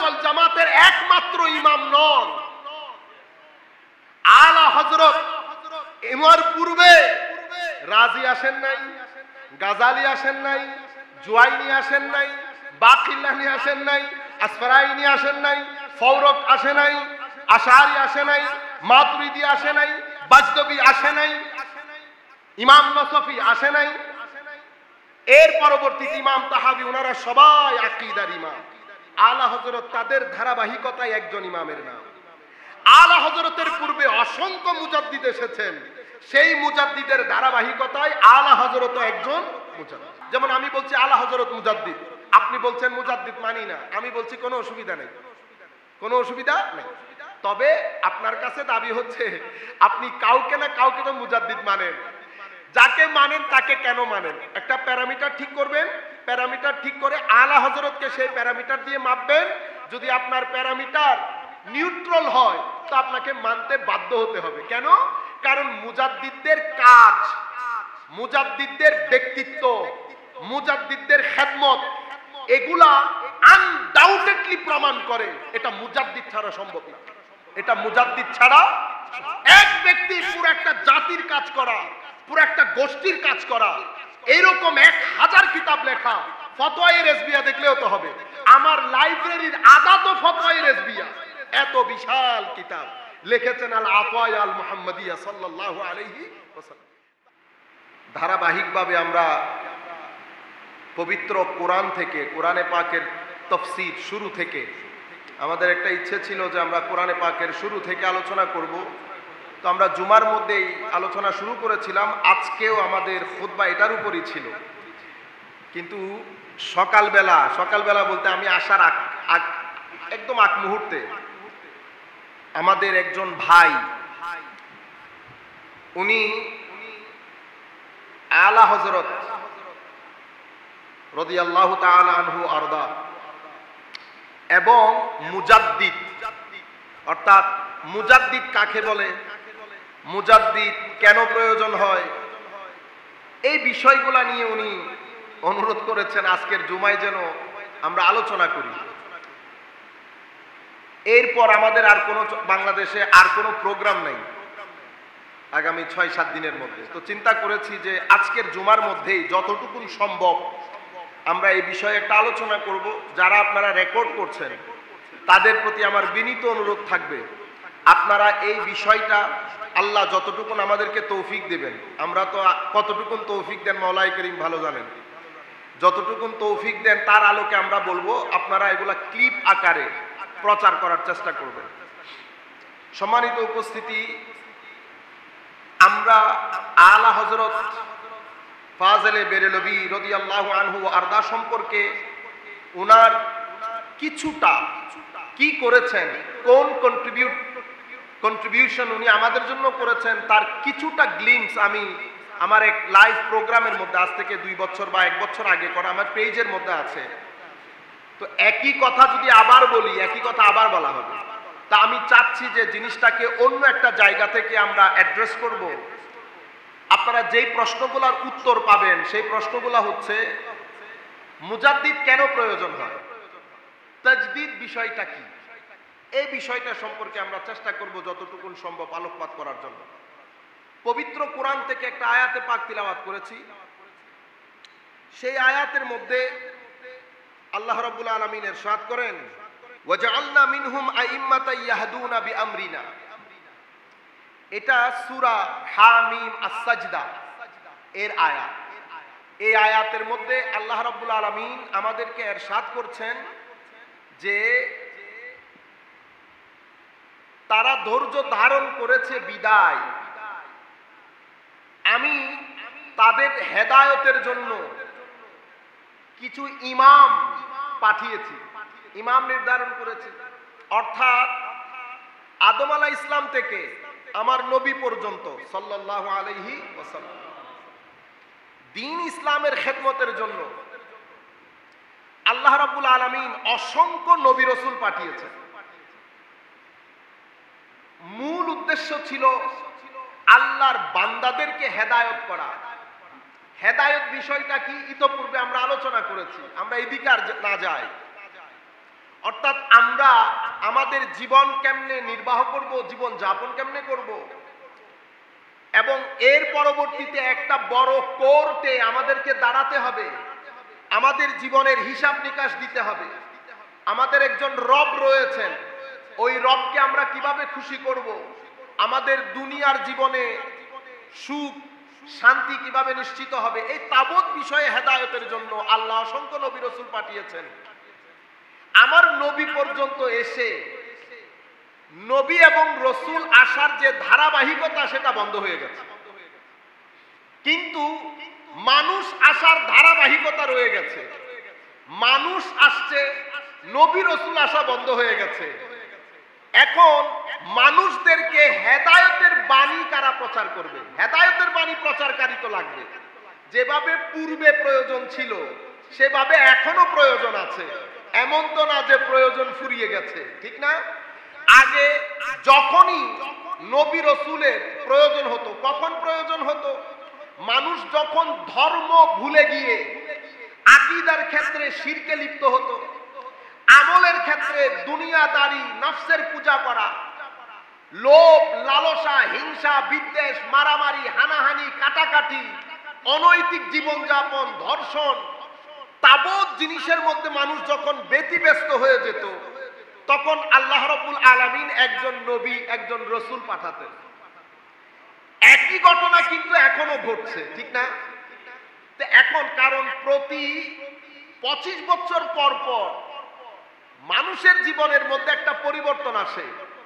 ওয়াল জামাতের একমাত্র ইমাম নন। আলা হযরত এমার পূর্বে রাজি আসেন নাই, গাজালি আসেন নাই, জুয়াইনি আসেন নাই, বাকিল্লানি আসেন নাই, আসফারাইনি আসেন নাই, ফৌরক আসে নাই, আশারি আসে নাই, মাতুরিদি আসে নাই, বাজদবি আসে নাই, ইমাম নসফি আসে নাই। এর পরবর্তীতে ইমাম তাহাবি, ওনারা সবাই আকীদার ইমাম। আলা হযরত তাদের ধারাবাহিকতায় একজন ইমামের নাম। আলা হযরতের পূর্বে অসংখ্য মুজাদ্দিদ এসেছেন, সেই মুজাদ্দিদের ধারাবাহিকতায় আলা হযরতও একজন মুজাদ্দিদ। যেমন আমি বলছি আলা হযরত মুজাদ্দিদ, আপনি বলছেন মুজাদ্দিদ মানি না, আমি বলছি কোনো অসুবিধা নেই, কোনো অসুবিধা নেই। তবে আপনার কাছে দাবি হচ্ছে আপনি কাউকে না কাউকে তো মুজাদ্দিদ মানেন, যাকে মানেন তাকে কেন মানেন? একটা প্যারামিটার ঠিক করবেন, প্যারামিটার ঠিক করে আলা হযরতকে সেই প্যারামিটার দিয়ে মাপবেন। যদি আপনার প্যারামিটার নিউট্রাল হয় তো আপনাকে মানতে বাধ্য হতে হবে। কেন? কারণ মুজাদ্দিদদের কাজ, মুজাদ্দিদদের ব্যক্তিত্ব, মুজাদ্দিদদের খেদমত, এগুলা আনডাউটেডলি প্রমাণ করে এটা মুজাদ্দিদ ছাড়া সম্ভব না। এটা মুজাদ্দিদ ছাড়া এক ব্যক্তি পুরো একটা জাতির কাজ করা, পুরো একটা গোষ্ঠীর কাজ করা, এইরকম 1000 কিতাব লেখা। ফতোয়ায়ে রেজবিয়া দেখলেও তো হবে, আমার লাইব্রেরির আদা তো ফতোয়ায়ে রেজবিয়া, এত বিশাল কিতাব লিখেছেন আল আফওয়া আল মুহাম্মাদিয়া সাল্লাল্লাহু আলাইহি ওয়াসাল্লাম। ধারাবাহিকভাবে আমরা পবিত্র কোরআন থেকে, কোরআনে পাকের তাফসীর শুরু থেকে, আমাদের একটা ইচ্ছে ছিল যে আমরা কোরআনে পাকের শুরু থেকে আলোচনা করব। তো আমরা জুমার মধ্যেই আলোচনা শুরু করেছিলাম, আজকেও আমাদের খুতবা এটার উপরই ছিল। কিন্তু সকালবেলা বলতে আমি আসার একদম আগ মুহূর্তে আমাদের একজন ভাই, উনি আলা হযরত রাদিয়াল্লাহু তাআলা আনহু আরদা এবং মুজাদ্দিদ, অর্থাৎ মুজাদ্দিদ কাকে বলে, মুজাদ্দিদ কেন প্রয়োজন হয়, এই বিষয়গুলো নিয়ে উনি অনুরোধ করেছেন আজকের জুমায় যেন আমরা আলোচনা করি। এরপর আমাদের আর কোনো, বাংলাদেশে আর কোনো প্রোগ্রাম নেই আগামী 6-7 দিনের মধ্যে। তো চিন্তা করেছি যে আজকের জুমার মধ্যেই যতটুকু সম্ভব আমরা এই বিষয়ে একটা আলোচনা করব। যারা আপনারা রেকর্ড করছেন তাদের প্রতি আমার বিনীত অনুরোধ থাকবে, আপনারা এই বিষয়টা, আল্লাহ যতটুকুন আমাদেরকে তৌফিক দেবেন, আমরা তো কতটুকুন তৌফিক দেন মওলাই করিম ভালো জানেন, যতটুকুন তৌফিক দেন তার আলোকে আমরা বলবো, আপনারা এগুলা ক্লিপ আকারে প্রচার করার চেষ্টা করবেন। সম্মানিত উপস্থিতি, আমরা আলা হযরত ফাজলে বেরেলভী রাদিয়াল্লাহু আনহু আরদা সম্পর্কে ওনার কিছুটা কি করেছেন, কোন কন্ট্রিবিউশন উনি আমাদের জন্য করেছেন, তার কিছুটা গ্লিমস আমি আমার এক লাইভ প্রোগ্রামের মধ্যে, আজ থেকে 2 বছর বা 1 বছর আগে করা আমার পেজের মধ্যে আছে। তো একই কথা যদি আবার বলি, একই কথা আবার বলা হবে। তা আমি চাচ্ছি যে জিনিসটাকে অন্য একটা জায়গা থেকে আমরা অ্যাড্রেস করব। আপনারা যেই প্রশ্নগুলোর উত্তর পাবেন সেই প্রশ্নগুলো হচ্ছে, মুজাদ্দিদ কেন প্রয়োজন হয়, তাজদীদ বিষয়টা কি, এই বিষয়টা সম্পর্কে আমরা চেষ্টা করব যতটুকু সম্ভব আলোকপাত করার জন্য। পবিত্র কোরআন থেকে একটা আয়াতে পাক তিলাওয়াত করেছি। সেই আয়াতের মধ্যে আল্লাহ রাব্বুল আলামিন ইরশাদ করেন, ওয়াজআলনা মিনহুম আইম্মাতান ইয়াহদুনা বিআমরিনা। এটা সূরা হামিম আস-সাজদা এর আয়াত। এই আয়াতের মধ্যে আল্লাহ রাব্বুল আলামিন আমাদেরকে ইরশাদ করছেন যে তারা ধৈর্য ধারণ করেছে বিদায় আমি তাদের হেদায়েতের জন্য কিছু ইমাম পাঠিয়েছি, ইমাম নির্ধারণ করেছি। অর্থাৎ আদম আলাইহিস সালাম থেকে আমার নবী পর্যন্ত সাল্লাল্লাহু আলাইহি ওয়াসাল্লাম দ্বীন ইসলামের খেদমতের জন্য আল্লাহ রাব্বুল আলামিন অসংখ্য নবী রাসূল পাঠিয়েছেন। মূল উদ্দেশ্য ছিল আল্লাহর বান্দাদেরকে হেদায়েত করা। হেদায়েত বিষয়টা কি ইতোপূর্বে আমরা আলোচনা করেছি, আমরা এদিকে আর না যাই। অর্থাৎ আমরা আমাদের জীবন কেমনে নির্বাহ করব, জীবন যাপন কেমনে করব, এবং এর পরবর্তীতে একটা বড় কোর্টে আমাদেরকে দাঁড়াতে হবে, আমাদের জীবনের হিসাব নিকাশ দিতে হবে। আমাদের একজন রব রয়েছেন, ওই রবকে আমরা কিভাবে খুশি করব, আমাদের দুনিয়ার জীবনে সুখ শান্তি কিভাবে নিশ্চিত হবে, এই তাবৎ বিষয়ে হেদায়েতের জন্য আল্লাহ অসংখ্য নবী রাসূল পাঠিয়েছেন। আমার নবী পর্যন্ত এসে নবী এবং রসুল আসার যে ধারাবাহিকতা সেটা বন্ধ হয়ে গেছে, কিন্তু মানুষ আসার ধারাবাহিকতা রয়ে গেছে। মানুষ আসছে, নবী রসুল আসা বন্ধ হয়ে গেছে। এখন মানুষদেরকে হেদায়েতের বাণী কারা প্রচার করবে? হেদায়েতের বাণী প্রচারকারী তো লাগবে। যেভাবে পূর্বে প্রয়োজন ছিল সেভাবে এখনো প্রয়োজন আছে, এমন তো না যে প্রয়োজন ফুরিয়ে গেছে, ঠিক না? আগে যখনই নবী রসুলের প্রয়োজন হতো, কখন প্রয়োজন হতো? মানুষ যখন ধর্ম ভুলে গিয়ে আকীদার ক্ষেত্রে শিরকে লিপ্ত হতো, আমলের ক্ষেত্রে দুনিয়াদারি, নফসের পূজা করা, লোভ লালসা, হিংসা বিদ্বেষ, মারামারি, হানাহানি, কাটাকাটি, অনৈতিক জীবনযাপন, ধর্ষণ, তাবৎ জিনিসের মধ্যে মানুষ যখন ব্যতিব্যস্ত হয়ে যেত, তখন আল্লাহ রাব্বুল আলামিন একজন নবী একজন রসুল পাঠাতেন। একই ঘটনা কিন্তু এখনো ঘটছে, ঠিক না? তো এখন কারণ প্রতি 25 বছর পর পর মানুষের জীবনের মধ্যে একটা পরিবর্তন আসে,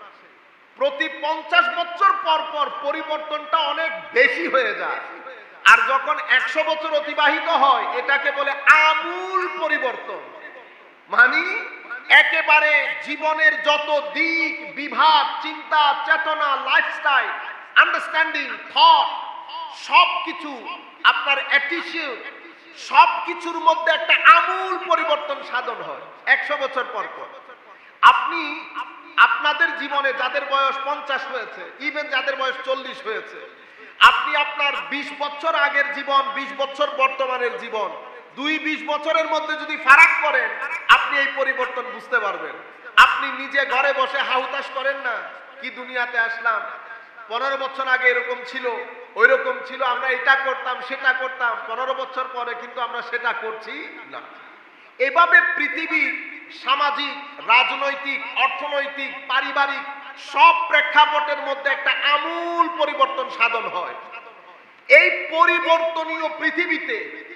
প্রতি 50 বছর পর পর পরিবর্তনটা অনেক বেশি হয়ে যায়, আর যখন 100 বছর অতিবাহিত হয় এটাকে বলে আমূল পরিবর্তন। মানে একেবারে জীবনের যত দিক বিভাগ, চিন্তা চেতনা, লাইফস্টাইল, আন্ডারস্ট্যান্ডিং, থট, সবকিছু, আপনার অ্যাটিটিউড, সবকিছুর মধ্যে একটা আমূল পরিবর্তন সাধন হয় 100 বছর পর পর। আপনি আপনাদের জীবনে যাদের বয়স 50 হয়েছে, ইভেন যাদের বয়স 40 হয়েছে, আপনি আপনার 20 বছর আগের জীবন, 20 বছর বর্তমানের জীবন, 20 বছরের মধ্যে যদি ফারাক করেন, আপনি এই পরিবর্তন বুঝতে পারবেন। আপনি নিজে ঘরে বসে হাহুতাশ করেন না, কি দুনিয়াতে আসলাম, 15 বছর আগে এরকম ছিল, ওই রকম ছিল, আমরা এটা করতাম সেটা করতাম, 15 বছর পরে কিন্তু আমরা সেটা করছি না। এভাবে পৃথিবীর সামাজিক, রাজনৈতিক, অর্থনৈতিক, পারিবারিক সব প্রেক্ষাপটের মধ্যে একটা আমূল পরিবর্তন সাধন হয়। এই পরিবর্তনীয় পৃথিবীতে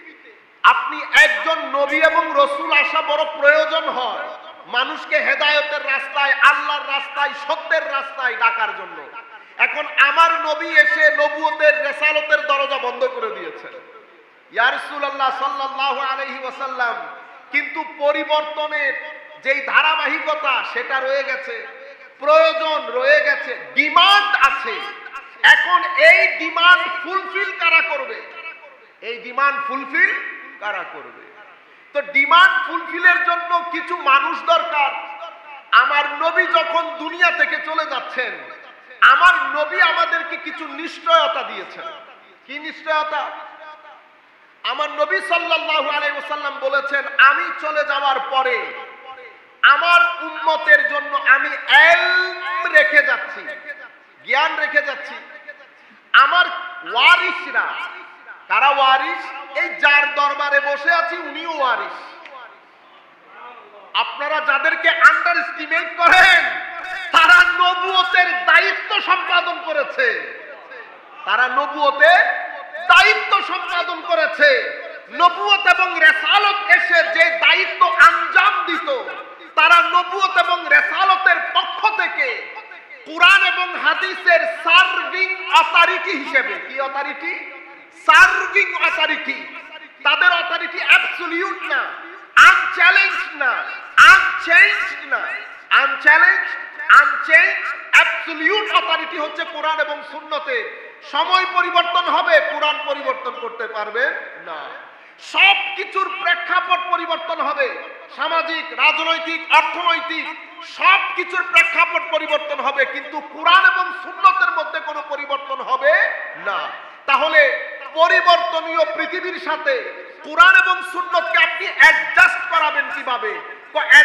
আপনি একজন নবী এবং রসুল আসা বড় প্রয়োজন হয়, মানুষকে হেদায়েতের রাস্তায়, আল্লাহর রাস্তায়, সত্যের রাস্তায় ডাকার জন্য। এখন আমার নবী এসে নবুয়তের, রিসালাতের দরজা বন্ধ করে দিয়েছেন, ইয়া রাসূলুল্লাহ সাল্লাল্লাহু আলাইহি ওয়াসাল্লাম, কিন্তু পরিবর্তনের যেই ধারাবাহিকতা সেটা রয়ে গেছে, প্রয়োজন রয়ে গেছে, ডিমান্ড আছে। এখন এই ডিমান্ড ফুলফিল কারা করবে? এই ডিমান্ড ফুলফিল কারা করবে? তো ডিমান্ড ফুলফিলের জন্য কিছু মানুষ দরকার। আমার নবী যখন দুনিয়া থেকে চলে যাচ্ছেন, আমার নবী আমাদেরকে কিছু নিশ্চয়তা দিয়েছেন। কি নিশ্চয়তা? আমার নবী সাল্লাল্লাহু আলাইহি ওয়াসাল্লাম বলেছেন, আমি চলে যাওয়ার পরে আমার উম্মতের জন্য আমি ইলম রেখে যাচ্ছি, জ্ঞান রেখে যাচ্ছি। আমার ওয়ারিসরা, কারা ওয়ারিস? এই যার দরবারে বসে আছি উনিও ওয়ারিস। আপনারা যাদেরকে আন্ডার এস্টিমেট করেন, তারা নবুয়তের দায়িত্ব সম্পাদন করেছে, তারা নবুয়তের দায়িত্ব সম্পাদন করেছে। নবুয়ত এবং রিসালাত এসে যে দায়িত্ব আঞ্জাম দিত, তারা নবুয়ত এবং রিসালাতের পক্ষ থেকে কুরআন এবং হাদিসের সার্ভিং অথরিটি হিসেবে, কি অথরিটি? Serving authority. তাদের অথরিটি অ্যাবসলিউট না, আনচ্যালেঞ্জড না, আনচেঞ্জড না, আনচ্যালেঞ্জড, আনচেঞ্জড, অ্যাবসলিউট অথরিটি হচ্ছে কোরআন এবং সুন্নতের। সময় পরিবর্তন হবে, কোরআন পরিবর্তন করতে পারবে না। সব কিছুর প্রেক্ষাপট পরিবর্তন হবে, সামাজিক, রাজনৈতিক, অর্থনৈতিক সব কিছুর প্রেক্ষাপট পরিবর্তন হবে, কিন্তু কোরআন এবং সুন্নতের মধ্যে কোনো পরিবর্তন হবে না। তাহলে পরিবর্তনীয় পৃথিবীর সাথে কোরআন এবং সুন্নতকে আপনি অ্যাডজাস্ট করাবেন কিভাবে? অ্যাডজাস্ট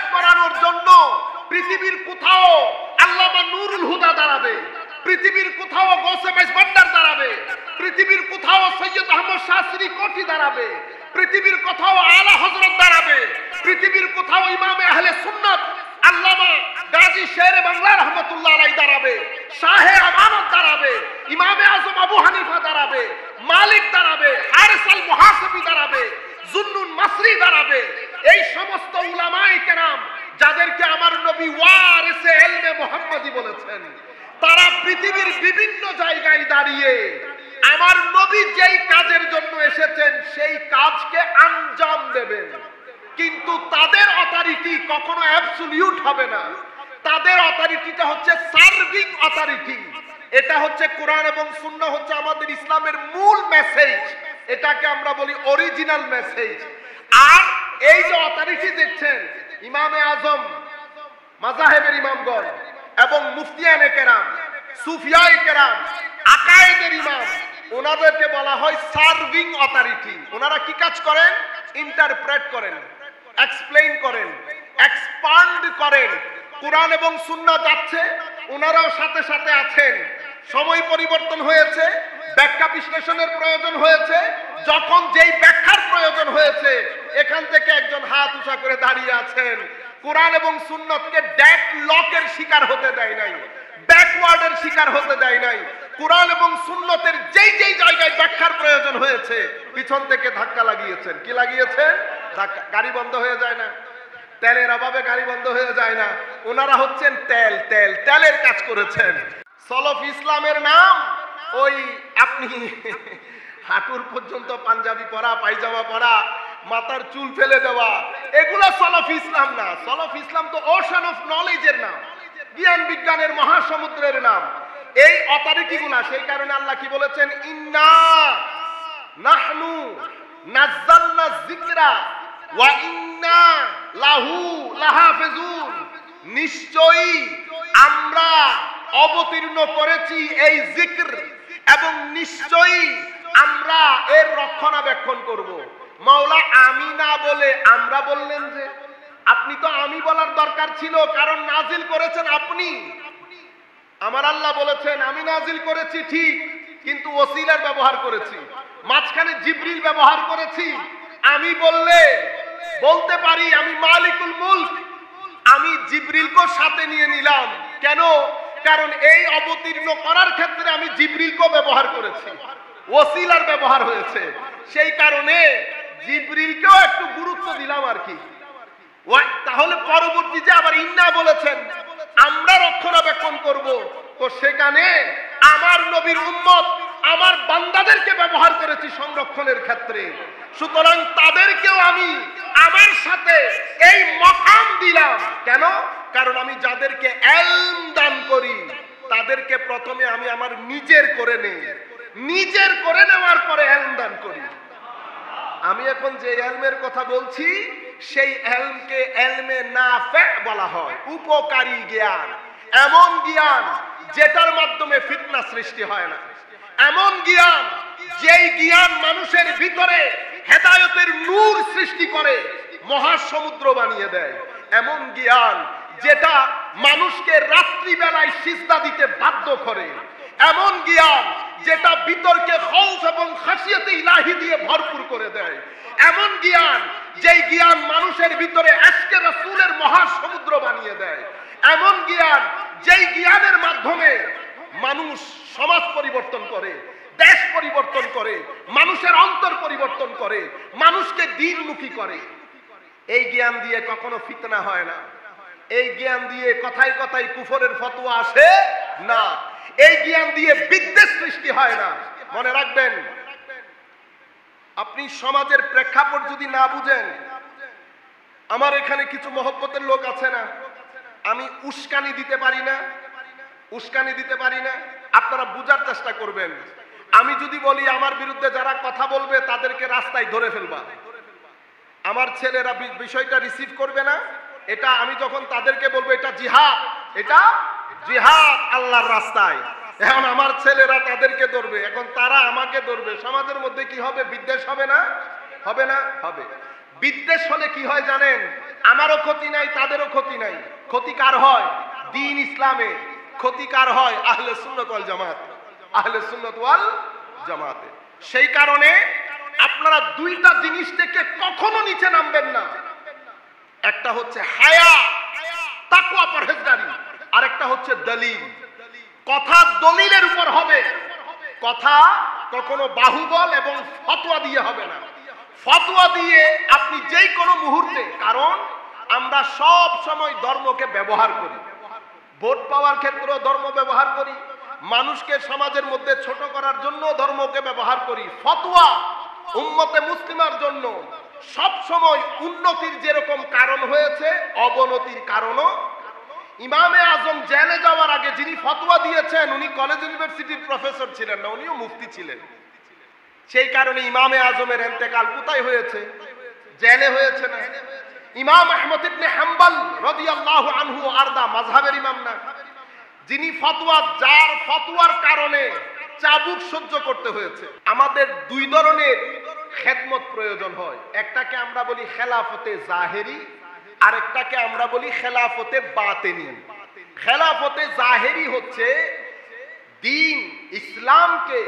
করানোর জন্য পৃথিবীর কোথাও আল্লামা নুরুল হুদা দাঁড়াবে, পৃথিবীর কোথাও গৌসে বাইশ ভান্ডার দাঁড়াবে, পৃথিবীর কোথাও সৈয়দ আহমদ শাস্ত্রী কোঠি দাঁড়াবে, পৃথিবীর কোথাও আলা হযরত দাঁড়াবে, পৃথিবীর কোথাও ইমামে আহলে সুন্নাত আল্লামা গাজী শেরে বাংলা রহমাতুল্লাহ আলাইহি দাঁড়াবে, শাহে আমানত দাঁড়াবে, ইমামে আজম আবু হানিফা দাঁড়াবে, মালিক দাঁড়াবে, হারিস আল মুহাসিবি দাঁড়াবে, জুন্নুন মাসরি দাঁড়াবে। এই সমস্ত উলামায়ে কেরাম যাদেরকে আমার নবী ওয়ারিসে ইলমে মুহাম্মাদি বলেছেন, তারা পৃথিবীর বিভিন্ন জায়গায় দাঁড়িয়ে আমার নবী যেই কাজের জন্য এসেছেন সেই কাজকে আঞ্জাম দেবেন। কিন্তু তাদের অথরিটি কখনো অ্যাবসলিউট হবে না, তাদের অথরিটিটা হচ্ছে সার্ভিং অথরিটি। এটা হচ্ছে কোরআন এবং সুন্নাহ হচ্ছে আমাদের ইসলামের মূল মেসেজ, এটাকে আমরা বলি অরিজিনাল মেসেজ। আর এই যে অথরিটি দেখছেন ইমামে আজম, মাযহাবের ইমামগণ এবং মুফতিয়ানে কেরাম, সুফিয়ায়ে কেরাম, আকায়েদের ইমাম, ওনাদেরকে বলা হয় সার্ভিং অথরিটি। ওনারা কি কাজ করেন? ইন্টারপ্রেট করেন, এক্সপ্লেইন করেন, এক্সপান্ড করেন। কোরআন এবং সুন্নাহ যাচ্ছে, ওনারাও সাথে সাথে আছেন। সময় পরিবর্তন হয়েছে, ব্যাখ্যা বিশ্লেষণের প্রয়োজন হয়েছে, যখন যেই ব্যাখ্যার প্রয়োজন হয়েছে এখান থেকে একজন হাত উঁচা করে দাঁড়িয়ে আছেন। কোরআন এবং সুন্নাহকে ড্যাক লকের শিকার হতে দেয় নাই, ব্যাকওয়ার্ডের শিকার হতে দেয় নাই। কোরআন এবং সুন্নাতের যেই যেই জায়গায় ব্যাখ্যার প্রয়োজন হয়েছে পিছন থেকে ধাক্কা লাগিয়েছেন। কি লাগিয়েছেন? ধাক্কা। গাড়ি বন্ধ হয়ে যায় না, তেলের অভাবে গাড়ি বন্ধ হয়ে যায় না। ওনারা হচ্ছেন তেলের কাজ করেছেন। সলফ ইসলামের নাম ওই আপনি হাঁটুর পর্যন্ত পাঞ্জাবি পরা, পায়জামা পরা, মাথার চুল ফেলে দেওয়া, এগুলো সলফ ইসলাম না। সলফ ইসলাম তো ওশান অফ নলেজের নাম, জ্ঞান বিজ্ঞানের মহাসমুদ্রের নাম। এই অথরিটি গুলা, সেই কারণে আল্লাহ কি বলেছেন? ইন্না নাহনু নাযালনা যিকরা ওয়া ইন্না লাহু লাহাফিজুন। নিশ্চয়ই আমরা অবতীর্ণ করেছি এই জিক্র এবং নিশ্চয়ই আমরা এর রক্ষণাবেক্ষণ করব। মাওলা আমি না বলে আমরা বললেন যে? আপনি তো আমি বলার দরকার ছিল, কারণ নাজিল করেছেন আপনি। আমার আল্লাহ বলেছেন আমি নাজিল করেছি ঠিক, কিন্তু ওসিলার ব্যবহার করেছি, মাঝখানে জিবরিল ব্যবহার করেছি। আমি বলতে পারি আমি মালিকুল মুলক, আমি জিবরিলকে সাথে নিয়ে নিলাম। কেন? কারণ এই অবতীর্ণ করার ক্ষেত্রে আমি জিবরিলকে ব্যবহার করেছি, ওসিলার ব্যবহার হয়েছে। সেই কারণে জিবরিলকেও একটু গুরুত্ব দিলাম আর কি। তাহলে পরবর্তী যে আবার ইন্না বলেছেন আমরা রক্ষণাবেক্ষণ করব, তো সেখানে আমার নবীর উম্মত আমার বান্দাদেরকে ব্যবহার করেছি সংরক্ষণের ক্ষেত্রে। সুতরাং তাদেরকেও আমি আমার সাথে এই মকাম দিলাম। কেন? কারণ আমি যাদেরকে ইলম দান করি তাদেরকে প্রথমে আমি আমার নিজের করে নেই, নিজের করে নেওয়ার পরে ইলম দান করি। আমি এখন যে ইলমের কথা বলছি সেই ইলমকে ইলমে নাফে বলা হয়, উপকারী জ্ঞান। এমন জ্ঞান যেটার মাধ্যমে ফিতনা সৃষ্টি হয় না, এমন জ্ঞান যেই জ্ঞান মানুষের ভিতরে হেদায়েতের নূর সৃষ্টি করে, মহাসমুদ্র বানিয়ে দেয়। এমন জ্ঞান যেটা মানুষকে রাত্রিবেলায় সিজদা দিতে বাধ্য করে। এমন জ্ঞান যেটা ভিতরকে খৌফ এবং খাশিয়াতে ইলাহি দিয়ে ভরপুর করে দেয়। এমন জ্ঞান যেই জ্ঞান মানুষের ভিতরে আশকে রাসূলের মহাসমুদ্র বানিয়ে দেয়। এমন জ্ঞান যেই জ্ঞানের মাধ্যমে মানুষ সমাজ পরিবর্তন করে, দেশ পরিবর্তন করে, মানুষের অন্তর পরিবর্তন করে, মানুষকে দ্বীনমুখী করে। এই জ্ঞান দিয়ে কখনো ফিতনা হয় না, এই জ্ঞান দিয়ে কথায় কথায় কুফরের ফতোয়া আসে না, এই জ্ঞান দিয়ে বিদ্বেষ সৃষ্টি হয় না। মনে রাখবেন, আপনি সমাজের প্রেক্ষাপট যদি না বুঝেন, আমার এখানে কিছু মহব্বতের লোক আছে না, আমি উস্কানি দিতে পারি না, উস্কানি দিতে পারি না। আপনারা বুঝার চেষ্টা করবেন। আমি যদি বলি আমার বিরুদ্ধে যারা কথা বলবে তাদেরকে রাস্তায় ধরে ফেলবা, আমার ছেলেরা বিষয়টা রিসিভ করবে না। এটা আমি যখন তাদেরকে বলবো এটা জিহাদ, এটা জিহাদ আল্লাহর রাস্তায়, এখন আমার ছেলেরা তাদেরকে ধরবে, এখন তারা আমাকে ধরবে, সমাজের মধ্যে কি হবে? বিদ্বেষ হবে না? হবে না? হবে। বিদ্বেষ হলে কি হয় জানেন? আমারও ক্ষতি নাই, তাদেরও ক্ষতি নাই। ক্ষতি কার হয়? দ্বীন ইসলামে। ক্ষতি কার হয়? আহলে সুন্নাত ওয়াল জামাত, আহলে সুন্নাত ওয়াল জামাতে। সেই কারণে আপনারা দুইটা জিনিস থেকে কখনো নিচে নামবেন না। একটা হচ্ছে হায়া, তাকওয়া, পরহেজগারি, আরেকটা হচ্ছে দলিল। কথা দলিলের উপর হবে, কথা কখনো বাহুবল এবং ফতোয়া দিয়ে হবে না। ফতোয়া দিয়ে আপনি যেই কোনো মুহূর্তে, কারণ আমরা সব সময় ধর্মকে ব্যবহার করি, ভোট পাওয়ার ক্ষেত্রেও ধর্ম ব্যবহার করি, মানুষকে সমাজের মধ্যে ছোট করার জন্য ধর্মকে ব্যবহার করি। ফতোয়া উম্মতে মুসলিমার জন্য সব সময় উন্নতির যেরকম কারণ হয়েছে, অবনতির কারণও। ইমামে আজম জেলে যাওয়ার আগে যিনি ফতোয়া দিয়েছেন, উনি কলেজ ইউনিভার্সিটির প্রফেসর ছিলেন না, উনিও মুফতি ছিলেন। সেই কারণে ইমামে আজমের ইন্তেকাল কোথায় হয়েছে? জেলে হয়েছে না? ইমাম আহমদ ইবনে হাম্বল রাদিয়াল্লাহু আনহু আরদা, মাযহাবের ইমাম না, যিনি ফতোয়া, যার ফতোয়ার কারণে চাবুক সহ্য করতে হয়েছে। আমাদের দুই ধরনের খেদমত প্রয়োজন হয়। একটাকে আমরা বলি খেলাফতে জাহেরি, আরেকটাকে আমরা বলি খেলাফতে বাতেনি। খেলাফতে জাহেরি হচ্ছে দ্বীন ইসলামকে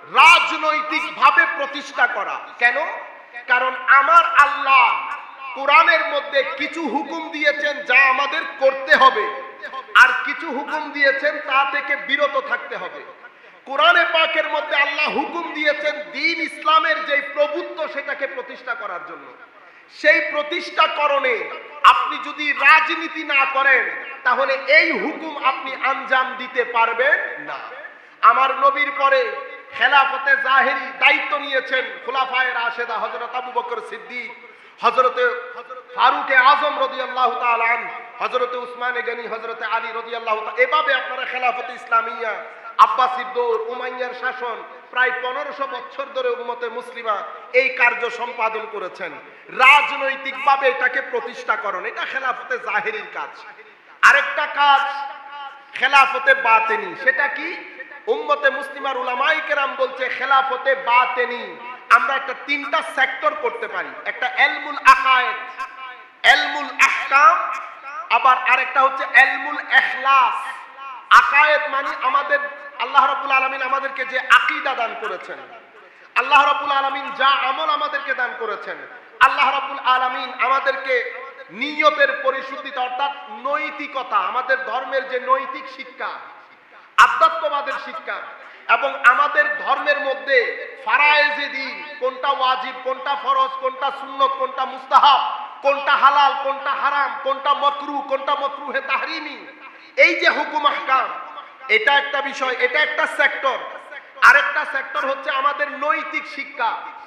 রাজনৈতিকভাবে প্রতিষ্ঠা করা। কেন? কারণ আমার আল্লাহ কোরআনের মধ্যে কিছু হুকুম দিয়েছেন যা আমাদের করতে হবে, আর কিছু হুকুম দিয়েছেন তা থেকে বিরত থাকতে হবে। কোরআনে পাকের মধ্যে আল্লাহ হুকুম দিয়েছেন দ্বীন ইসলামের যে প্রভুত্ব, সেটাকে প্রতিষ্ঠা করার জন্য। সেই প্রতিষ্ঠাকরণে আপনি যদি রাজনীতি না করেন, তাহলে এই হুকুম আপনি আঞ্জাম দিতে পারবেন না। আমার নবীর পরে খেলাফতে জাহেরি দায়িত্ব নিয়েছেন খুলাফায়ে রাশেদা, হযরত আবু বকর সিদ্দিক, হযরতে ফারুকে আজম রাদিয়াল্লাহু তাআলা আনহু, হযরতে উসমানে গনি, হযরতে আলী রাদিয়াল্লাহু তাআলা। এভাবে আপনারা খেলাফতে ইসলামিয়া, আব্বাসির দৌর, উমাইয়ার শাসন, প্রায় 1500 বছর ধরে উম্মতে মুসলিমা এই কার্য সম্পাদন করেছেন। রাজনৈতিকভাবে এটাকে প্রতিষ্ঠা করেন, এটা খেলাফতে জাহেরির কাজ। আরেকটা কাজ খেলাফতে বাতেনি। সেটা কি? উম্মতে মুসলিমার উলামায়ে কেরাম বলছে খেলাফতে বাতেনি আমরা একটা তিনটা সেক্টর করতে পারি। একটা ইলমুল আকায়েদ, ইলমুল আহকাম, আবার আরেকটা হচ্ছে ইলমুল ইখলাস। আকায়েদ মানে আমাদের আল্লাহ রাব্বুল আলামিন আমাদেরকে যে আকীদা দান করেছেন, আল্লাহ রাব্বুল আলামিন যা আমল আমাদেরকে দান করেছেন, আল্লাহ রাব্বুল আলামিন আমাদেরকে নিয়তের পরিশুদ্ধিতা অর্থাৎ নৈতিকতা, আমাদের ধর্মের যে নৈতিক শিক্ষা, আধ্যাত্মবাদের শিক্ষা, এবং আমাদের ধর্মের মধ্যে ফারায়েজে দ্বীন, কোনটা ওয়াজিব, কোনটা ফরজ, কোনটা সুন্নত, কোনটা মুস্তাহাব, কোনটা হালাল, কোনটা হারাম, কোনটা মাকরুহ, কোনটা মাকরুহে তাহরিমি, এই যে হুকুম আহকাম, এটা একটা বিষয়, এটা একটা সেক্টর। আরেকটা সেক্টর হচ্ছে আমাদের নৈতিক শিক্ষা,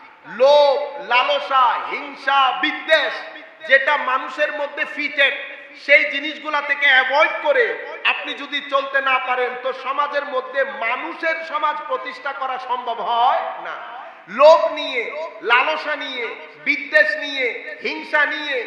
লোভ, লালসা, হিংসা, বিদ্বেষ, যেটা মানুষের মধ্যে ফিটেড, সেই জিনিসগুলা থেকে অ্যাভয়েড করে আপনি যদি চলতে না পারেন, তো সমাজের মধ্যে মানুষের সমাজ প্রতিষ্ঠা করা সম্ভব হয় না। লোভ নিয়ে, লালসা নিয়ে, বিদ্বেষ নিয়ে, হিংসা নিয়ে,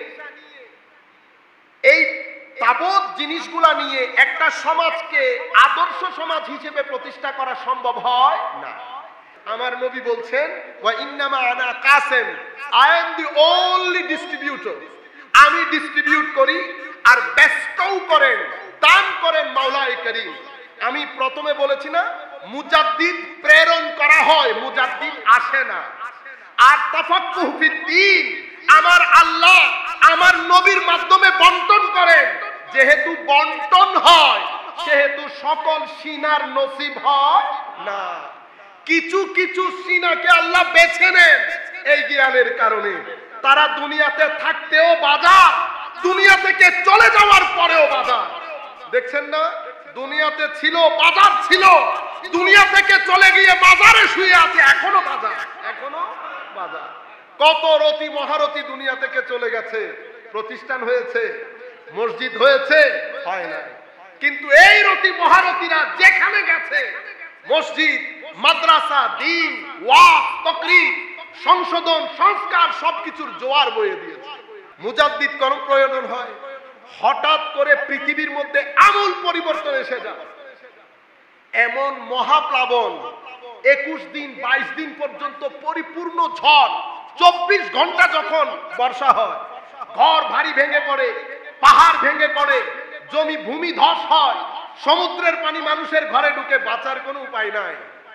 এই তাবৎ জিনিসগুলা নিয়ে একটা সমাজকে আদর্শ সমাজ হিসেবে প্রতিষ্ঠা করা সম্ভব হয় না। আমার নবী বলছেন, ওয়া ইন্নামা আনা কাসেম, I am the only distributor. আমি ডিস্ট্রিবিউট করি আর বেস্টও করেন, দান করেন মাওলায়ে করিম। আমি প্রথমে বলেছি না, মুজাদ্দিদ প্রেরণ করা হয়, মুজাদ্দিদ আসে না। আর তাফাক্কুহ ফিদ্দীন আমার আল্লাহ আমার নবীর মাধ্যমে বন্টন করেন। যেহেতু বন্টন হয়, সেহেতু সকল সিনার নসিব হয় না। কিছু কিছু সিনাকে আল্লাহ বেছে নেন এই জ্ঞানের কারণে। তারা দুনিয়াতে থাকতেও বাজার, দুনিয়া থেকে চলে যাওয়ার পরেও বাজার। দেখছেন না, দুনিয়াতে ছিল বাজার ছিল, দুনিয়া থেকে চলে গিয়ে বাজারে শুয়ে আছে, এখনো বাজার, এখনো বাজার। কত রতি মহারতি দুনিয়া থেকে চলে গেছে, প্রতিষ্ঠান হয়েছে, মসজিদ হয়েছে, হয় না। কিন্তু এই রতি মহারতিরা যেখানে গেছে, মসজিদ, মাদ্রাসা, দ্বীন, ওয়াক্ফ, তাকরীর, সংশোধন, সংস্কার সবকিছুর জোয়ার বয়ে দিয়েছে। মুজাদ্দিদ কোন প্রয়োজন হয়? হঠাৎ করে পৃথিবীর মধ্যে আমূল পরিবর্তন এসে যায়, এমন মহাপ্লাবন, 21 দিন 22 দিন পর্যন্ত পরিপূর্ণ ঝড়, 24 ঘন্টা যখন বর্ষা হয়, ঘর ভারী ভেঙে পড়ে, পাহাড় ভেঙে পড়ে, জমি ভূমি ধস হয়, সমুদ্রের পানি মানুষের ঘরে ঢুকে, বাঁচার কোনো উপায় নাই।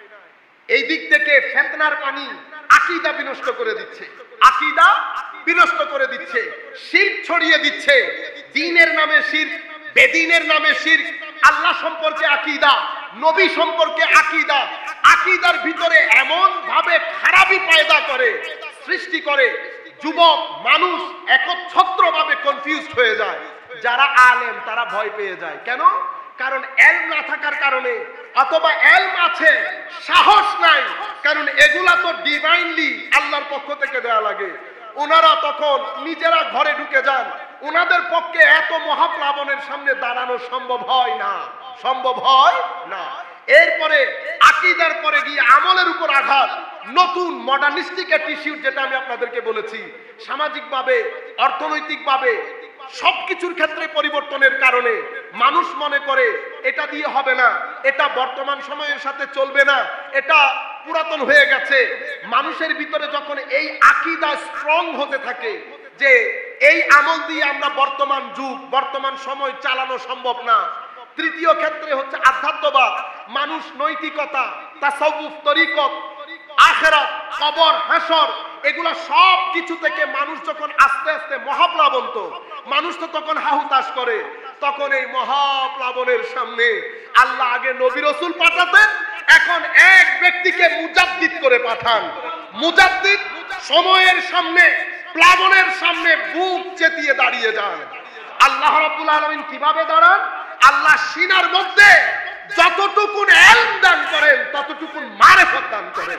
এই দিক থেকে ফিতনার পানি আকীদা বিনষ্ট করে দিচ্ছে, আকীদা বিনষ্ট করে দিচ্ছে, শিরক ছড়িয়ে দিচ্ছে। দ্বীনের নামে শিরক, বেদিনের নামে শিরক, আল্লাহ সম্পর্কে আকীদা, নবী সম্পর্কে আকীদা, আকীদার ভিতরে এমন ভাবে খারাপি পয়দা করে, সৃষ্টি করে, যুবক মানুষ একচ্ছত্রভাবে কনফিউজড হয়ে যায়। যারা আলেম তারা ভয় পেয়ে যায়। কেন? কারণ এলম না থাকার কারণে, অথবা এলম আছে সাহস নাই, কারণ এগুলা তো ডিভাইনলি আল্লাহর পক্ষ থেকে দেয়া লাগে। ওনারা তখন নিজেরা ঘরে ঢুকে যান, ওনাদের পক্ষে এত মহাপ্লাবনের সামনে দাঁড়ানো সম্ভব হয় না, সম্ভব হয় না। এরপরে আকীদার পরে গিয়ে আমলের উপর আঘাত, নতুন মডার্নিস্টিক অ্যাটিটিউড, যেটা আমি আপনাদেরকে বলেছি, সামাজিকভাবে, অর্থনৈতিকভাবে সবকিছুর ক্ষেত্রে পরিবর্তনের কারণে মানুষ মনে করে এটা দিয়ে হবে না, এটা বর্তমান সময়ের সাথে চলবে না, এটা পুরাতন হয়ে গেছে। মানুষের ভিতরে যখন এই আকীদা স্ট্রং হতে থাকে যে এই আমল দিয়ে আমরা বর্তমান যুগ, বর্তমান সময় চালানো সম্ভব না। তৃতীয় ক্ষেত্রে হচ্ছে আধ্যাত্মবাদ, মানুষ নৈতিকতা, তাসাউফ, তরিকত, আখিরাত, কবর, হাসর, এগুলা সব কিছু থেকে মানুষ যখন আস্তে আস্তে মহাপ্লাবন্ত, মানুষ তো তখন হাহুতাশ করে। তখন এই মহাপ্লাবনের সামনে আল্লাহ আগে নবী রাসূল পাঠাতেন, এখন এক ব্যক্তিকে মুজাদ্দিদ করে পাঠান। মুজাদ্দিদ সময়ের সামনে, প্লাবনের সামনে বুক চেতিয়ে দাঁড়িয়ে যান। আল্লাহ রাব্বুল আলামিন কিভাবে দাঁড়ান? আল্লাহ সিনার মধ্যে যতটুকুন ইলম দান করেন ততটুকুন মারিফত দান করেন।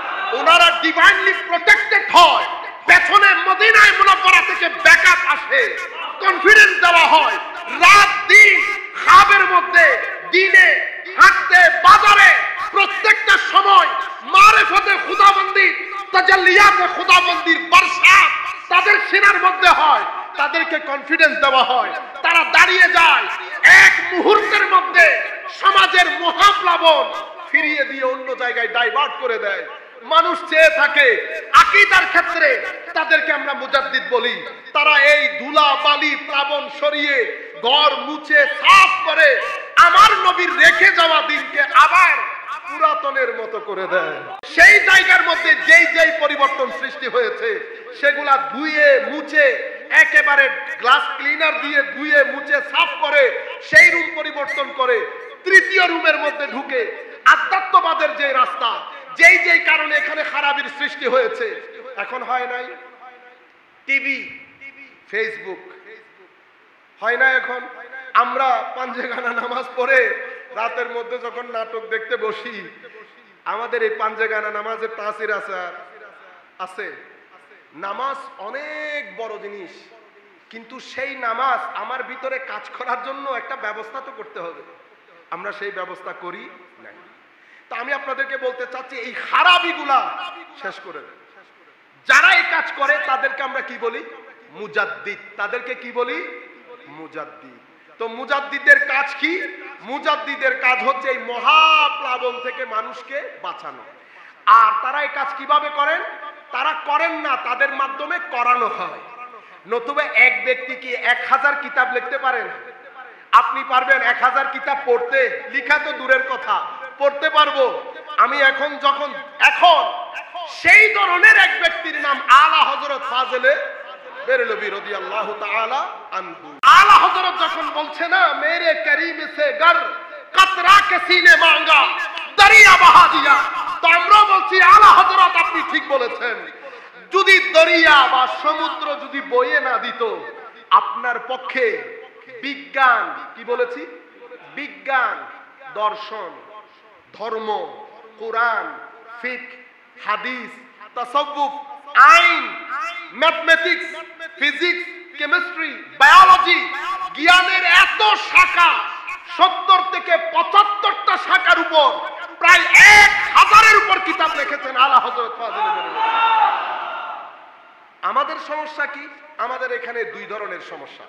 ওনারা ডিভাইনলি প্রটেক্টেড হয়, পেছনে মদিনায়ে মুনাওয়ারা থেকে ব্যাকআপ আসে, কনফিডেন্স দেওয়া হয়। রাত দিন খাবের মধ্যে, দিনে হাঁটতে, বাজারে, প্রত্যেকটা সময় মারিফতে খুদাবন্দি, তাজাল্লিয়াতে খুদাবন্দির বর্ষা তাদের সিনার মধ্যে হয়, তাদেরকে কনফিডেন্স দেওয়া হয়, তারা দাঁড়িয়ে যায়। এক মুহূর্তের মধ্যে সমাজের মহাপ্লাবন ফিরিয়ে দিয়ে অন্য জায়গায় ডাইভার্ট করে দেয়। মানুষ চেয়ে থাকে আকীদার ক্ষেত্রে, তাদেরকে আমরা মুজাদ্দিদ বলি। তারা এই ধুলা বালি প্লাবন সরিয়ে ঘর মুছে সাফ করে আমার নবীর রেখে যাওয়া দিনকে আবার পুরাতনের মতো করে দেয়। সেই জায়গার মধ্যে যেই যেই পরিবর্তন সৃষ্টি হয়েছে সেগুলা ধুয়ে মুছে, একেবারে গ্লাস ক্লিনার দিয়ে ধুয়ে মুছে সাফ করে সেই রুম পরিবর্তন করে তৃতীয় রুমের মধ্যে ঢুকে আধ্যাত্মবাদের যে রাস্তা, যেই যেই কারণে এখানে খারাপির সৃষ্টি হয়েছে, এখন হয় নাই। টিভি, ফেসবুক হয় না। এখন আমরা পাঞ্জেগানা নামাজ পড়ে রাতের মধ্যে যখন নাটক দেখতে বসি, আমাদের এই পাঞ্জেগানা নামাজের তাসির আছে। নামাজ অনেক বড় জিনিস, কিন্তু সেই নামাজ আমার ভিতরে কাজ করার জন্য একটা ব্যবস্থা তো করতে হবে। আমরা সেই ব্যবস্থা করি না। তা আমি আপনাদেরকে বলতে চাচ্ছি, এই খারাপিগুলা শেষ করে দেন। যারা এই কাজ করে তাদেরকে আমরা কি বলি? মুজাদ্দিদ। তাদেরকে কি বলি? মুজাদ্দিদ। তো মুজাদ্দিদের কাজ কি? মুজাদ্দিদের কাজ হচ্ছে এই মহাপ্লাবন থেকে মানুষকে বাঁচানো। আর তারা এই কাজ কিভাবে করেন? তারা করেন না, তাদের মাধ্যমে করানো হয়। নতুবা এক ব্যক্তি কি 1000 কিতাব লিখতে পারেন? আপনি পারবেন 1000 কিতাব পড়তে? লিখা তো দূরের কথা, পড়তে পারবো আমি। এখন সেই ধরনের এক ব্যক্তির নাম আলা হযরত ফাজিলে বেরলভী রাদিয়াল্লাহু তাআলা আনহু। আলা হযরত যখন বলছে না, মেরে করিম সে গর কতরা কে সিনে মাঙ্গা দরিয়া বহা দিয়া, তো আমরা বলছি আলা হযরত আপনি ঠিক বলেছেন। যদি দরিয়া বা সমুদ্র যদি বয়ে না দিত, আপনার পক্ষে বিজ্ঞান, কি বলেছি, বিজ্ঞান, দর্শন, ধর্ম, কোরআন, ফিকহ, হাদিস, তাসাউফ, আইন, ম্যাথমেটিক্স, ফিজিক্স, কেমিস্ট্রি, বায়োলজি, জ্ঞানের এত শাখা, 70 থেকে 75টা শাখার উপর প্রায় 1000-এর উপর কিতাব লিখেছেন আলা হযরত ফাজিলে বেরলভী। আমাদের সমস্যা কি? আমাদের এখানে দুই ধরনের সমস্যা।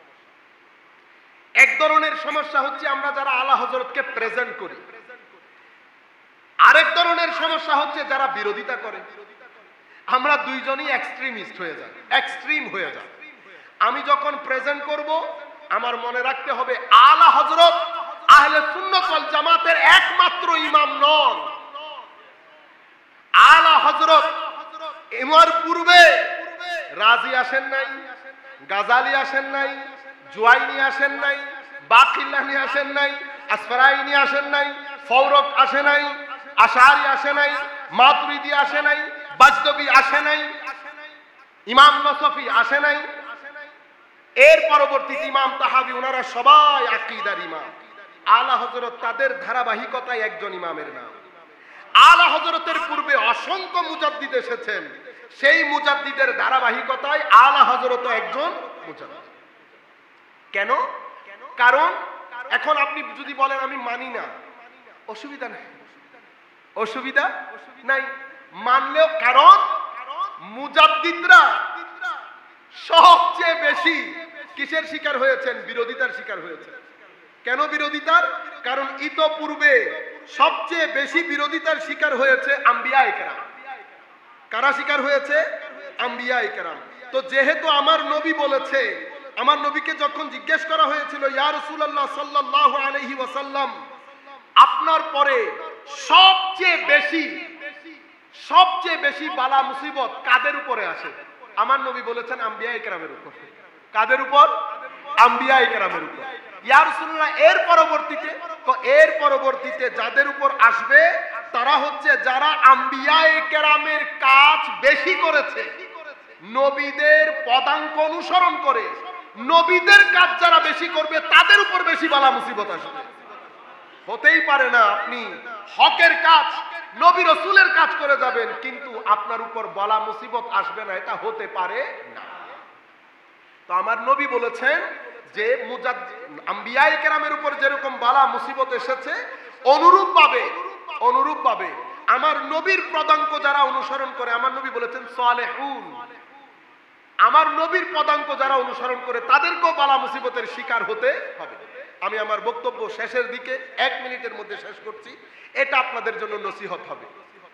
এক ধরনের সমস্যা হচ্ছে আমরা যারা আলা হযরতকে প্রেজেন্ট করি, আরেক ধরনের সমস্যা হচ্ছে যারা বিরোধিতা করে। আমরা দুইজনই এক্সট্রিমিস্ট হয়ে যাই, এক্সট্রিম হয়ে যাই। আমি যখন প্রেজেন্ট করব আমার মনে রাখতে হবে আলা হযরত আহলে সুন্নাত ওয়াল জামাতের একমাত্র ইমাম নন। আলা হযরত এমার পূর্বে রাজি আসেন নাই, গাজালি আসেন নাই, জুয়াইনি আসেন নাই, বাকিল্লানি আসেন নাই, আসফারাইনি আসেন নাই, ফৌরক আসে নাই, আশারি আসে নাই, মাতুরিদি আসে নাই, বাজদবি আসে নাই, ইমাম নসফি আসে নাই। এর পরবর্তীতে ইমাম তাহাবি, ওনারা সবাই আকীদার ইমাম। আলা হযরত তাদের ধারাবাহিকতায় একজন ইমামের নাম। আলা হযরতের পূর্বে অসংখ্য মুজাদ্দিদ এসেছেন, সেই মুজাদ্দিদের ধারাবাহিকতায় আলা হযরত একজন মুজাদ্দিদ। কেন? কারণ এখন আপনি যদি বলেন আমি মানি না, অসুবিধা নাই, অসুবিধা নাই মানলেও। কারণ মুজাদ্দিদরা সবচেয়ে বেশি কিসের শিকার হয়েছেন? বিরোধিতার শিকার হয়েছেন। কেন বিরোধিতার? কারণ ইতোপূর্বে সবচেয়ে বেশি বিরোধিতার শিকার হয়েছে আম্বিয়ায়ে কেরাম। কারা শিকার হয়েছে? আম্বিয়ায়ে কেরাম। তো যেহেতু আমার নবী বলেছে, আমার নবীকে যখন জিজ্ঞেস করা হয়েছিল ইয়া রাসূলুল্লাহ সাল্লাল্লাহু আলাইহি ওয়াসাল্লাম, আপনার পরে সবচেয়ে বেশি বালা মুসিবত কাদের উপরে আসে? আমার নবী বলেছেন আম্বিয়ায়ে কেরামের উপর। কাদের উপর? আম্বিয়ায়ে কেরামের উপর। ইয়া রাসূলুল্লাহ এর পরবর্তীতে যাদের উপর আসবে তারা হচ্ছে যারা আম্বিয়ায়ে কেরামের কাজ বেশি করেছে, নবীদের পদাঙ্ক অনুসরণ করে নবীদের কাজ যারা বেশি করবে তাদের উপর বেশি বালা মুসিবত আসবে। হতেই পারে না আপনি হকের কাজ, নবী রাসূলের কাজ করে যাবেন কিন্তু আপনার উপর বালা মুসিবত আসবে না, এটা হতে পারে না। তো আমার নবী বলেছেন যে আম্বিয়ায়ে কেরামের উপর যেরকম বালা মুসিবত এসেছে, অনুরূপভাবে আমার নবীর পদাঙ্ক যারা অনুসরণ করে, আমার নবী বলেছেন সালেহুন, আমার নবীর পদাঙ্ক যারা অনুসরণ করে তাদেরকেও বালা মুসিবতের শিকার হতে হবে। আমি আমার বক্তব্য শেষের দিকে 1 মিনিটের মধ্যে শেষ করছি। এটা আপনাদের জন্য নসিহত হবে।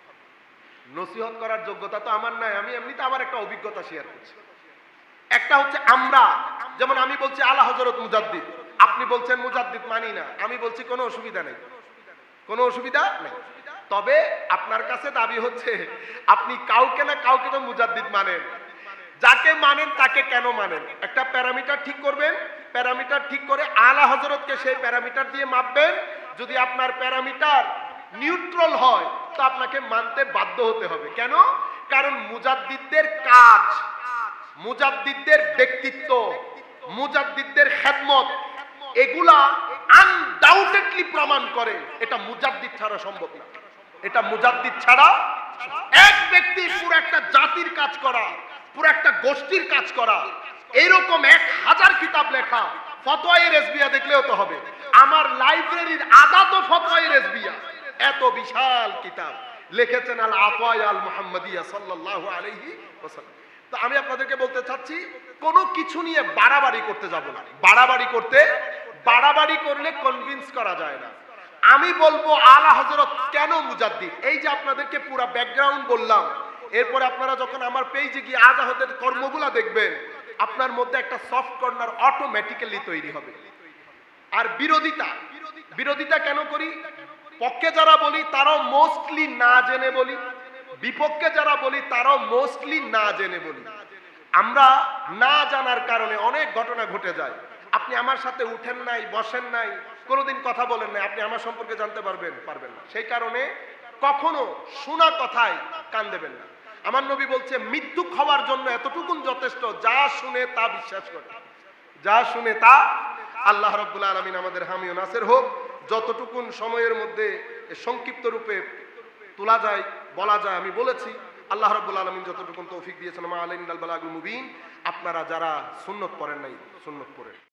নসিহত করার যোগ্যতা তো আমার নাই, আমি এমনিতে আমার একটা অভিজ্ঞতা শেয়ার করছি। একটা হচ্ছে আমরা, যেমন আমি বলছি আলা হযরত মুজাদ্দিদ, আপনি বলছেন মুজাদ্দিদ মানি না, আমি বলছি কোনো অসুবিধা নেই, কোনো অসুবিধা নেই। তবে আপনার কাছে দাবি হচ্ছে আপনি কাউকে না কাউকে তো মুজাদ্দিদ মানেন, যাকে মানেন তাকে কেন মানেন? একটা প্যারামিটার ঠিক করবেন, প্যারামিটার ঠিক করে আলা হযরতকে সেই প্যারামিটার দিয়ে মাপবেন। যদি আপনার প্যারামিটার নিউট্রাল হয় তো আপনাকে মানতে বাধ্য হতে হবে। কেন? কারণ মুজাদ্দিদদের কাজ, মুজাদ্দিদদের ব্যক্তিত্ব, মুজাদ্দিদদের খেদমত, এগুলা আনডাউটেডলি প্রমাণ করে এটা মুজাদ্দিদ ছাড়া সম্ভব না। এটা মুজাদ্দিদ ছাড়া এক ব্যক্তি পুরো একটা জাতির কাজ করা, পুরো একটা গোষ্ঠীর কাজ করা, এরকম 1000 কিতাব লেখা, ফতোয়ায়ে রেজবিয়া দেখলেও তো হবে। আমার লাইব্রেরির আদা তো ফতোয়ায়ে রেজবিয়া, এত বিশাল কিতাব লিখেছেন আল আতওয়া আল মুহাম্মাদিয়া সাল্লাল্লাহু আলাইহি ওয়াসাল্লাম। তো আমি আপনাদেরকে বলতে চাচ্ছি কোনো কিছু নিয়ে বাড়াবাড়ি করতে যাব না। বাড়াবাড়ি করলে কনভিন্স করা যায় না। আমি বলবো আলা হযরত কেন মুজাদ্দিদ, এই যে আপনাদেরকে পুরো ব্যাকগ্রাউন্ড বললাম, এরপরে আপনারা যখন আমার পেজে গিয়ে আজাহদের কর্মগুলা দেখবেন আপনার মধ্যে একটা সফট কর্নার অটোমেটিক্যালি তৈরি হবে। আর বিরোধিতা কেন করি? পক্ষে যারা বলি তারাও মোস্টলি না জেনে বলি, বিপক্ষে যারা বলি তারাও মোস্টলি না জেনে বলি। আমরা না জানার কারণে অনেক ঘটনা ঘটে যায়। আপনি আমার সাথে উঠেন নাই, বসেন নাই, কোনোদিন কথা বলেন নাই, আপনি আমার সম্পর্কে জানতে পারবেন না। সেই কারণে কখনো শোনা কথায় কান দেবেন না। আমার নবী বলছে মৃত্যু খাওয়ার জন্য এতটুকুন যথেষ্ট, যা শুনে তা বিশ্বাস করে, যা শুনে তা। আল্লাহ রাব্বুল আলামিন আমাদের হামি ও নাসির হোক। যতটুকুন সময়ের মধ্যে সংক্ষিপ্ত রূপে তোলা যায়, বলা যায় আমি বলেছি। আল্লাহ রাব্বুল আলামিন যতটুকুন তৌফিক দিয়েছেন, মা আলাইনাল বালাগুল মুবিন। আপনারা যারা সুন্নত পড়েন নাই, সুন্নত পড়েন।